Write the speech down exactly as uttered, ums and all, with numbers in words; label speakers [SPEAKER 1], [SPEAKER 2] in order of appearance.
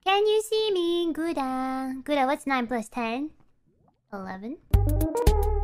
[SPEAKER 1] Can you see me? Gouda. Gouda, what's nine plus ten? eleven.